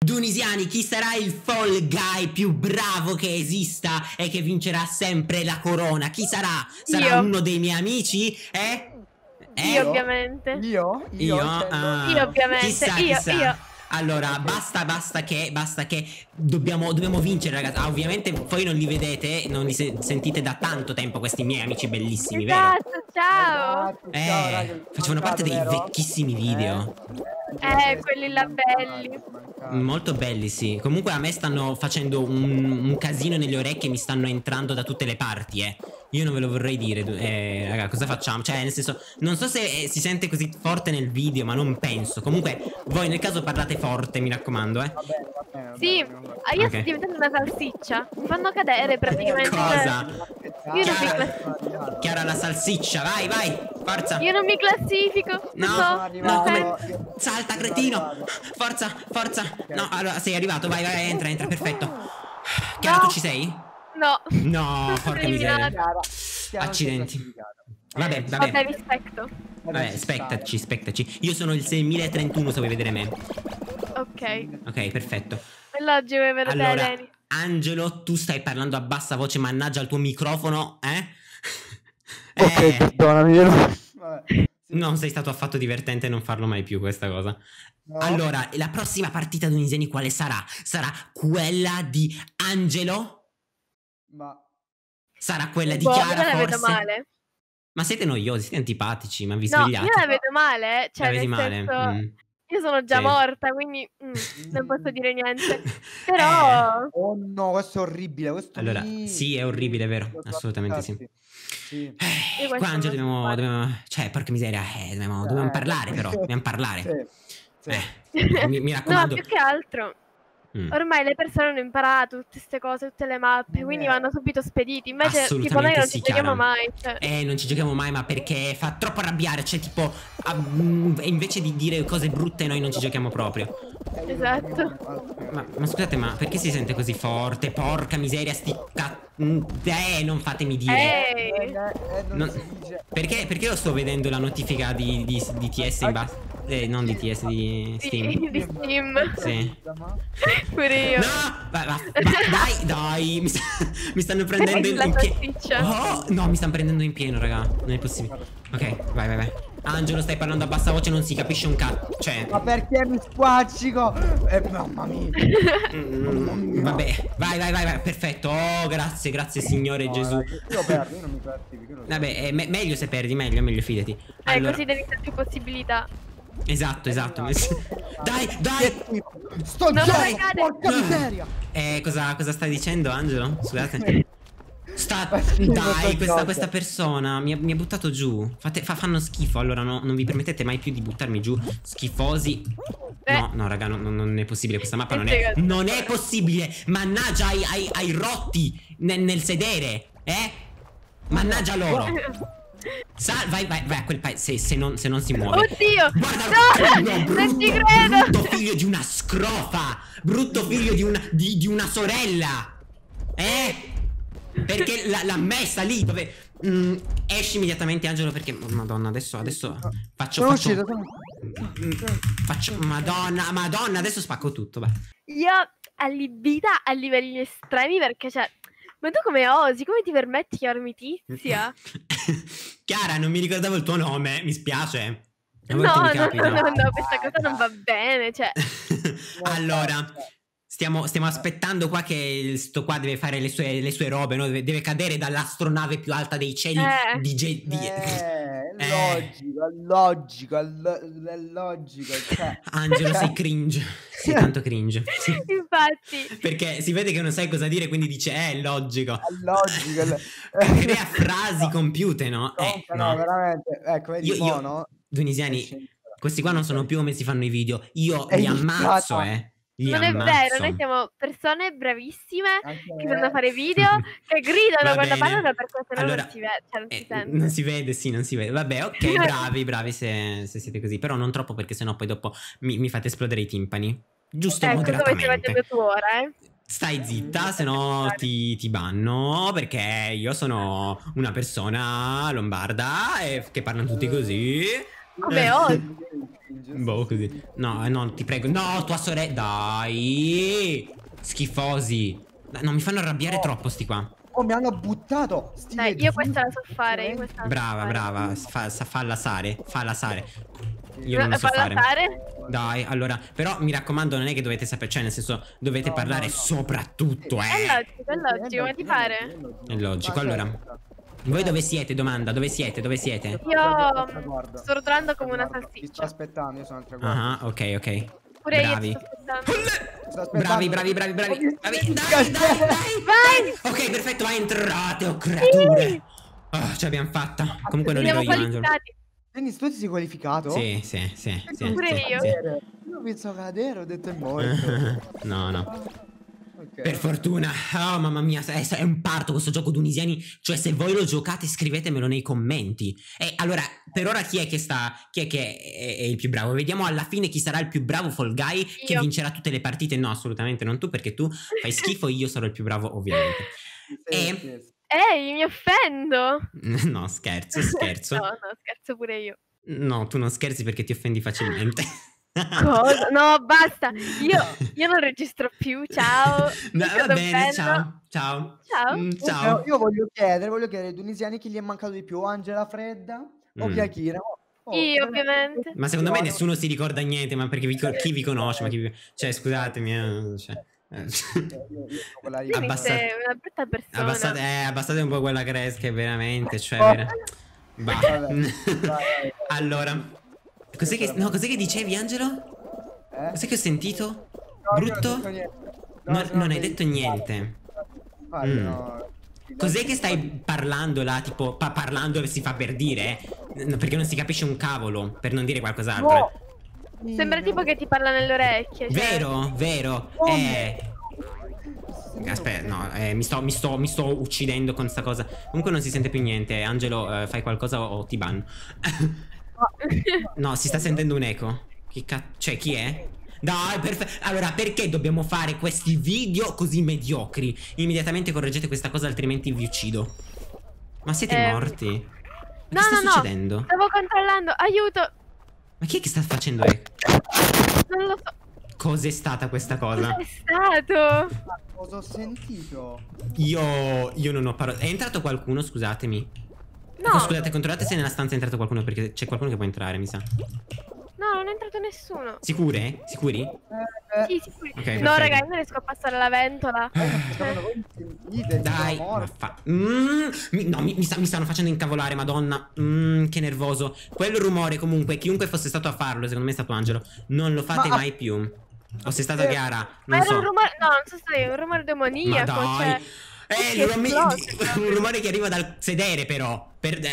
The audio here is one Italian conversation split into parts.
Dunisiani, chi sarà il Fall Guy più bravo che esista e che vincerà sempre la corona? Chi sarà? Sarà uno dei miei amici? Io ovviamente. Io? Io ovviamente. Chissà. Allora, basta che dobbiamo vincere, ragazzi. Ovviamente voi non li vedete, non li sentite da tanto tempo questi miei amici bellissimi, vero? Ciao. Facevano parte dei vecchissimi video. Quelli là belli. Molto belli, sì. Comunque a me stanno facendo un casino nelle orecchie, mi stanno entrando da tutte le parti, Io non ve lo vorrei dire, raga, cosa facciamo? Cioè, nel senso, non so se si sente così forte nel video, ma non penso. Comunque, voi nel caso parlate forte, mi raccomando, Va bene. Sì, io sto diventando una salsiccia. Mi fanno cadere praticamente. Cosa? Io non mi classifico. Chiara la salsiccia, vai, forza. Io non mi classifico. No, come... Salta, cretino. Forza. No, allora, sei arrivato, vai, entra, perfetto. Chiara, tu ci sei? No, porca miseria. Accidenti. Vabbè. Vabbè, rispetto. Vabbè, spettaci. Io sono il 6031 se vuoi vedere me. Ok, perfetto. E l'oggi vuoi vedere allora, Leni? Angelo, tu stai parlando a bassa voce, mannaggia il tuo microfono, Ok, perdonami. Non sei stato affatto divertente, non farlo mai più questa cosa. No. Allora, la prossima partita dunisiani quale sarà? Sarà quella di Angelo? Sarà quella di Chiara, forse? La vedo male. Ma siete noiosi, siete antipatici, ma vi No, svegliate? io la vedo male, cioè la vedi nel male? senso, io sono già morta, quindi non posso dire niente. Però... Oh no, questo è orribile. Allora, sì, è orribile, è vero, assolutamente sì. Qua Angelo dobbiamo... Cioè, porca miseria, dobbiamo parlare però, dobbiamo parlare. Mi raccomando. No, più che altro... Ormai le persone hanno imparato tutte queste cose, tutte le mappe, quindi vanno subito spediti. Invece tipo noi non ci giochiamo mai. Non ci giochiamo mai, ma perché fa troppo arrabbiare. Cioè tipo invece di dire cose brutte noi non ci giochiamo proprio. Esatto. Ma scusate, ma perché si sente così forte? Porca miseria, non fatemi dire. Perché io sto vedendo la notifica di TS in basso? Non di TS, di Steam. Di Steam. Sì. Pure io. No, dai, mi stanno prendendo in pieno. Oh, no, mi stanno prendendo in pieno, raga. Non è possibile. Ok, vai. Angelo, stai parlando a bassa voce, non si capisce un cazzo. Cioè... Ma perché mi squaccico? Mamma mia. Vabbè, vai, perfetto. Oh, grazie Signore Gesù. Io perdo, io non mi classifico. Vabbè, meglio se perdi, meglio, fidati. Allora... così devi dare più possibilità. Esatto. Dai. Sto giocando, porca miseria. Cosa stai dicendo, Angelo? Scusate. Dai, questa persona mi ha buttato giù. Fanno schifo. Allora non vi permettete mai più di buttarmi giù. Schifosi. No, raga, non è possibile. Questa mappa non è possibile. Mannaggia ai rotti nel sedere. Mannaggia loro. Vai a quel paese se non si muove. Oddio. Guarda, non ci credo. Brutto figlio di una scrofa. Brutto figlio di una sorella. Perché l'ha messa lì dove... esci immediatamente, Angelo, perché... Madonna, adesso faccio... Madonna, adesso spacco tutto, vai. Io allibita a livelli estremi perché cioè... Ma tu come osi? Come ti permetti di chiamarmi Tizia? Chiara, non mi ricordavo il tuo nome, mi spiace. No, questa cosa non va bene, cioè... Allora... Stiamo aspettando qua che sto qua deve fare le sue robe, no? Deve cadere dall'astronave più alta dei cieli è logico. Cioè. Angelo, sei cringe. Sei tanto cringe. Sì. Infatti. Perché si vede che non sai cosa dire, quindi dice è logico. Logico. Crea frasi compiute, no? No, veramente. Ecco, vedi, no? Dunisiani, questi qua non sono più come si fanno i video. Io li ammazzo, Non è vero, noi siamo persone bravissime che sanno fare video, che gridano quando parlano perché se no non si vede, non si vede, sì, non si vede. Vabbè, ok, bravi se siete così, però non troppo perché sennò poi dopo mi fate esplodere i timpani. Giusto, moderatamente. Stai zitta, se no ti banno, perché io sono una persona lombarda e che parlano tutti così. Come oggi. Boh, così. No, no, ti prego. No, tua sorella. Dai. Schifosi. Non mi fanno arrabbiare troppo sti qua. Oh, mi hanno buttato. Dai, io questa la so fare. Brava. Falla sare. Io non lo so fare. Dai, allora. Però mi raccomando, non è che dovete sapere. Cioè, nel senso, dovete parlare soprattutto, È logico, ma ti pare? È logico, allora. Voi dove siete? Domanda, dove siete? Io sto rotolando come una salsiccia. Ti sto aspettando, io sono al traguardo. Ah, ok. Pure Bravi. io sto aspettando. Bravi. Dai. Vai! Ok, perfetto, entrate, oh creature. Ce l'abbiamo fatta. Comunque non ero io, Angelo. Quindi tu ti sei qualificato? Sì. Pure io. Io penso cadere, ho detto è morto. No. Okay. Per fortuna. Oh mamma mia, è un parto questo gioco dunisiani. Cioè se voi lo giocate scrivetemelo nei commenti. E allora per ora chi è che è il più bravo? Vediamo alla fine chi sarà il più bravo Fall Guy che vincerà tutte le partite. No, assolutamente non tu, perché tu fai schifo. Io sarò il più bravo ovviamente. Ehi, mi offendo. No, scherzo. No, scherzo pure io. No, tu non scherzi perché ti offendi facilmente. Cosa? No, basta. Io non registro più. Ciao. No, va bene, ciao. Io voglio chiedere ai tunisiani chi gli è mancato di più, Angela Fredda o Chiachira? Io ovviamente. Ma secondo me nessuno si ricorda niente, ma perché chi vi conosce? Cioè, scusatemi. Cioè. Sei una brutta persona. Abbassate un po' quella cresca, veramente. Cioè, allora. Cos'è che dicevi, Angelo? Cos'è che ho sentito? Brutto? Non hai detto niente. Cos'è che stai parlando là? Tipo, parlando si fa per dire? Perché non si capisce un cavolo, per non dire qualcos'altro. Sembra tipo che ti parla nelle orecchie. Cioè. Vero. Aspetta, no, mi sto uccidendo con sta cosa. Comunque non si sente più niente. Angelo, fai qualcosa o ti banno. No, si sta sentendo un eco. Cioè, chi è? Dai, perfetto. Allora, perché dobbiamo fare questi video così mediocri? Immediatamente correggete questa cosa, altrimenti vi uccido. Ma siete morti? Ma che sta succedendo? Stavo controllando, aiuto. Ma chi è che sta facendo eco? Non lo so. Cos'è stata questa cosa? Cos'è stato? Cosa ho sentito? Io non ho parole. È entrato qualcuno, scusatemi. No. Scusate, controllate se nella stanza è entrato qualcuno, perché c'è qualcuno che può entrare, mi sa. No, non è entrato nessuno. Sicuri? Sicuri? Sì, sicuri. Okay, no, raga, io non riesco a passare la ventola. Dai, no, mi stanno facendo incavolare, madonna. Che nervoso. Quel rumore, comunque, chiunque fosse stato a farlo, secondo me è stato Angelo, non lo fate mai più. O sei stata Chiara, non so. Un rumore, no, non so se è un rumore demoniaco. Ma dai. Un rumore che arriva dal sedere, però.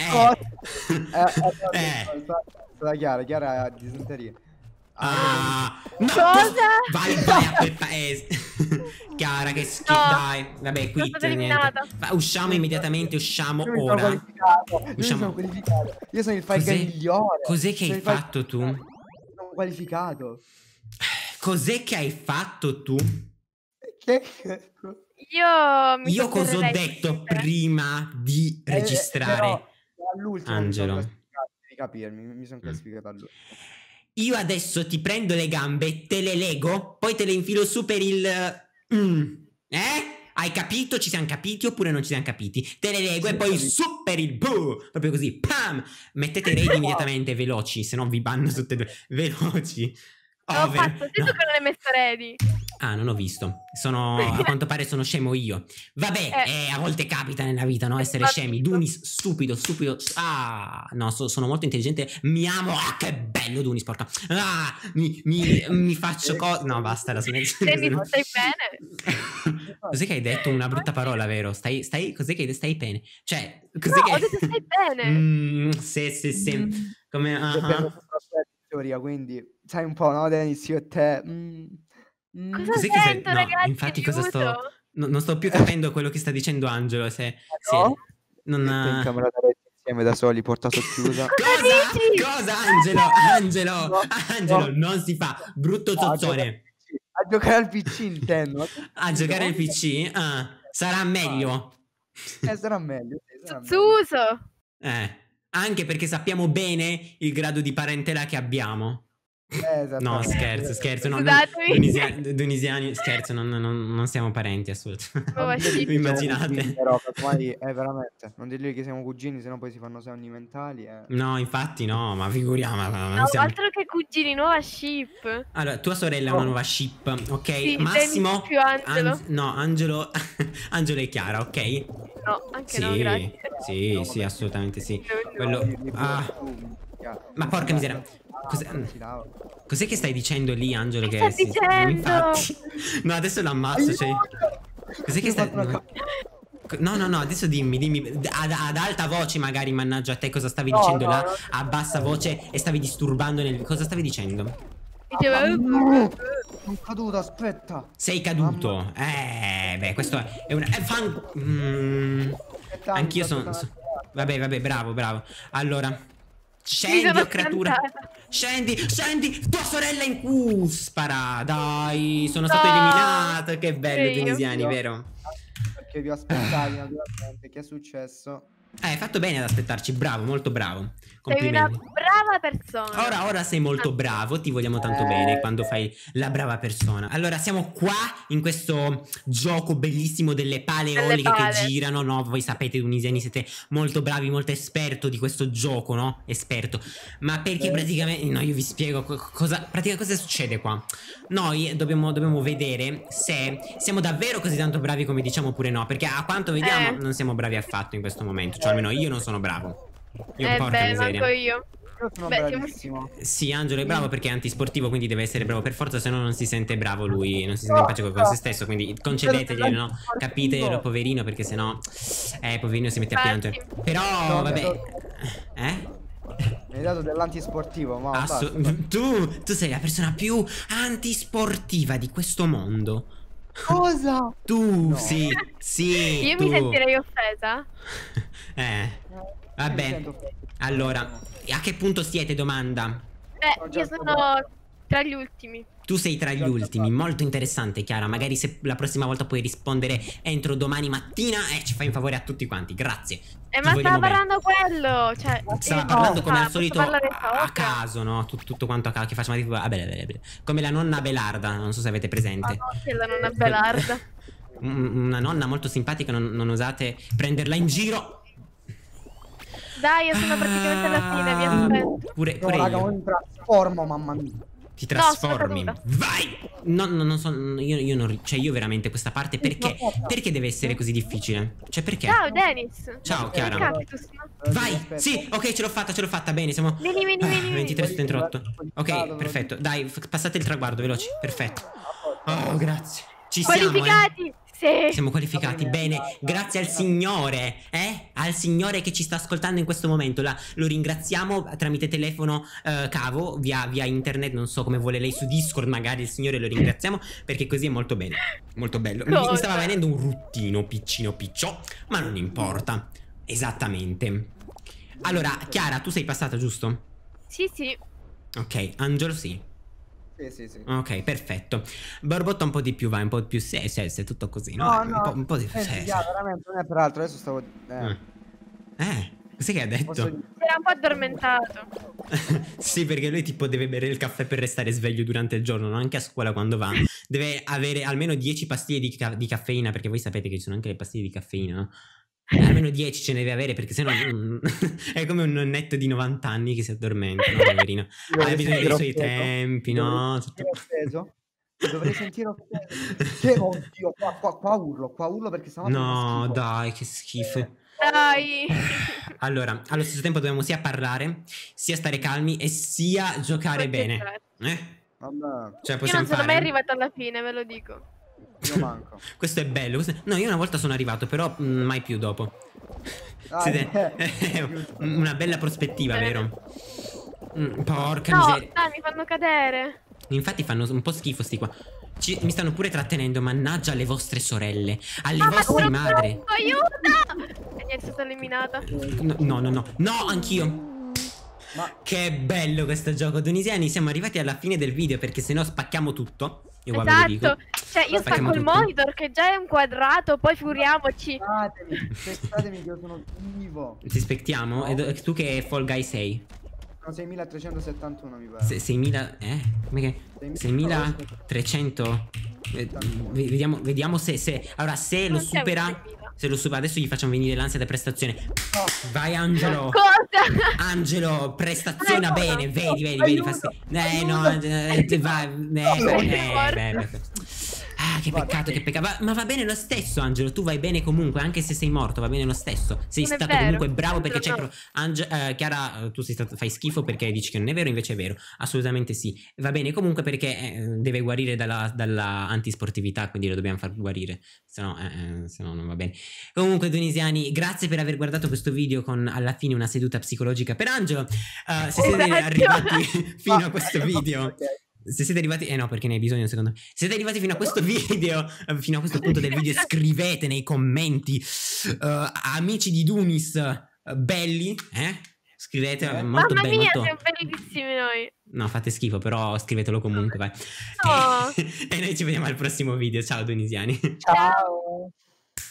Chiara disenteria. No, cosa? Vai a quel paese. Chiara, che schifo. Dai, vabbè, qui niente. Usciamo immediatamente, usciamo ora. Io sono qualificato. Io sono il Fall Guy migliore. Cos'è che hai fatto tu? Sono qualificato. Cos'è che hai fatto tu? Io cosa ho detto prima di registrare? Angelo, devi capirmi, mi sono classificato all'ultimo. Io adesso ti prendo le gambe e te le lego, poi te le infilo su per il... Hai capito? Ci siamo capiti oppure non ci siamo capiti? Te le lego e poi su per il boom! Proprio così, pam! Mettete raid immediatamente, veloci, se no vi banno tutte e due. Veloci. L'ho fatto, tu che non hai messo ready. Ah, non ho visto. A quanto pare sono scemo io. Vabbè, a volte capita nella vita, no? Essere scemi. Dunis, stupido. Ah, no, sono molto intelligente. Mi amo. Ah, che bello Dunis, porca. Ah, mi faccio cose. No, basta, la silenzio. Stai bene? Cos'è che hai detto? Una brutta parola, vero? Cos'è che hai detto? Stai bene? Cioè, cos'è ho detto stai bene. Sì. Come... teoria, quindi sai un po', no, Dennis, io e te. Cosa sento, ragazzi? Infatti cosa non sto più capendo quello che sta dicendo Angelo. In camera da letto insieme da soli, porta socchiusa. Cosa? Angelo, non si fa. Brutto zozzone. A giocare al PC intendo. A giocare al PC? Sarà meglio. Sarà meglio. Zuzzo. Anche perché sappiamo bene il grado di parentela che abbiamo. No, scherzo, no, tunisiani, scherzo, non siamo parenti, assolutamente. Vi immaginate? Però, veramente, non dirgli che siamo cugini, sennò poi si fanno sonni mentali. No, infatti no, ma figuriamo. No, altro che cugini, nuova ship. Allora, tua sorella è una nuova ship, ok? Sì, Massimo, più Angelo. no, Angelo e Chiara, ok? No, anche no, grazie. Sì, assolutamente sì. Quello... Ma porca miseria. Cos'è che stai dicendo lì, Angelo? Che stai dicendo? Infatti. No, adesso l'ammazzo. Cioè... Cos'è che stai... No, adesso dimmi ad alta voce magari, mannaggia a te, cosa stavi dicendo là, a bassa voce, e stavi disturbando cosa stavi dicendo? Diceva... Sono caduto, aspetta. Sei caduto? Beh, questo è un... Anch'io sono... Vabbè, bravo. Allora... Scendi, oh creatura. Scendi, tua sorella in cuspara. Dai, sono stato eliminato. Che bello, tunisiani, vero? Perché vi aspettavi naturalmente. Che è successo? Hai fatto bene ad aspettarci, bravo, molto bravo. Sei una brava persona. Ora sei molto bravo, ti vogliamo tanto bene quando fai la brava persona. Allora, siamo qua in questo gioco bellissimo delle pale eoliche che girano, no? Voi sapete, tunisiani, siete molto bravi, molto esperto di questo gioco, no? Esperto. Ma perché praticamente... No, io vi spiego cosa succede qua. Noi dobbiamo vedere se siamo davvero così tanto bravi come diciamo oppure no. Perché a quanto vediamo non siamo bravi affatto in questo momento. Cioè almeno io non sono bravo. Porca miseria. Manco io. Sono bravissimo. Sì, Angelo è bravo perché è antisportivo, quindi deve essere bravo per forza, se no non si sente bravo lui, non si sente in pace con se stesso, quindi concedeteglielo, no? Capitelo, poverino, perché sennò poverino si mette a piangere. Però vabbè. Mi hai dato dell'antisportivo, ma tu sei la persona più antisportiva di questo mondo. Cosa? Tu, no. Sì. Io mi sentirei offesa. Vabbè. Allora, a che punto siete, domanda? Io sono tra gli ultimi. Tu sei tra gli ultimi, molto interessante, Chiara. Magari se la prossima volta puoi rispondere entro domani mattina, ci fai un favore a tutti quanti, grazie. Ma stava parlando quello, cioè... Stava parlando come al solito a caso, no? Tutto quanto a caso, che facciamo tipo... come la nonna Belarda, non so se avete presente. No, che la nonna Belarda. Una nonna molto simpatica, non osate prenderla in giro. Dai, io sono praticamente alla fine, vi aspetto. Pure raga, io. mi trasformo, mamma mia. Ti trasformi. Vai! Non so, io non... Cioè, io veramente questa parte, perché deve essere così difficile? Cioè, perché? Ciao, Dennis. Ciao, Chiara. Cactus, no? Vai! Sì, ok, ce l'ho fatta, bene, siamo... Vieni. 23 su 38. Ok, perfetto. Dai, passate il traguardo, veloci. Perfetto. Oh, grazie. Ci siamo, qualificati! Sì. Siamo qualificati, bene, grazie al Signore, al Signore che ci sta ascoltando in questo momento. Lo ringraziamo tramite telefono cavo, via internet, non so come vuole lei, su Discord magari. Il Signore lo ringraziamo perché così è molto bene, molto bello. Mi stava venendo un ruttino piccino, ma non importa. Esattamente. Allora, Chiara, tu sei passata, giusto? Sì. Ok, Angelo sì. Sì. Ok, perfetto. Borbotto un po' di più, vai, un po' più se tutto così, no? Un po' di più. Veramente non è per altro, adesso stavo... Cos'è che ha detto? Era un po' addormentato. Sì, perché lui tipo deve bere il caffè per restare sveglio durante il giorno, no? Anche a scuola quando va. Deve avere almeno 10 pastiglie di caffeina, perché voi sapete che ci sono anche le pastiglie di caffeina, no? Almeno 10 ce ne deve avere, perché sennò è come un nonnetto di 90 anni che si addormenta, no, poverino? Ha bisogno dei suoi tempi, no? Dovrei sentire offeso. Oddio, qua urlo perché stamattina no, dai, che schifo. Dai. Allora, allo stesso tempo dobbiamo sia parlare, sia stare calmi e sia giocare bene. Vabbè. Cioè, io non sono mai arrivato alla fine, ve lo dico. Io manco. Questo è bello. No, io una volta sono arrivato, però mai più dopo. Una bella prospettiva, vero? Porca miseria. Dai, mi fanno cadere. Infatti fanno un po' schifo sti qua. Mi stanno pure trattenendo. Mannaggia alle vostre sorelle, alle vostre madri. Aiuto! E niente, sono eliminata. No, anch'io. Ma che bello questo gioco, tunisiani. Siamo arrivati alla fine del video, perché sennò spacchiamo tutto. Io esatto. Cioè io spacco il monitor che già è un quadrato. Poi figuriamoci. Aspettatemi che io sono vivo. Ti spettiamo? E tu che Fall Guy sei? No, 6371 mi pare. 6.000... Come che? 6.300... Vediamo se... Allora, se lo supera... Se lo supera, adesso gli facciamo venire l'ansia da prestazione. No. Vai Angelo. Cosa? Angelo, prestaziona bene. Vedi. No, vai. Ah, che peccato, che peccato. Ma va bene lo stesso, Angelo. Tu vai bene comunque, anche se sei morto, va bene lo stesso. Sei stato comunque bravo perché c'è. Chiara, tu fai schifo perché dici che non è vero, invece è vero. Assolutamente sì. Va bene comunque perché deve guarire dalla antisportività, quindi lo dobbiamo far guarire. Se no non va bene. Comunque, tunisiani, grazie per aver guardato questo video con alla fine una seduta psicologica per Angelo. Se siete arrivati fino a questo video. Se siete arrivati, no, perché ne hai bisogno secondo me. Se siete arrivati fino a questo video, fino a questo punto del video, scrivete nei commenti amici di Dunis belli, scrivete molto belli. Mamma mia, siamo bellissimi noi. No, fate schifo, però scrivetelo comunque, vai. No. E noi ci vediamo al prossimo video. Ciao tunisiani. Ciao.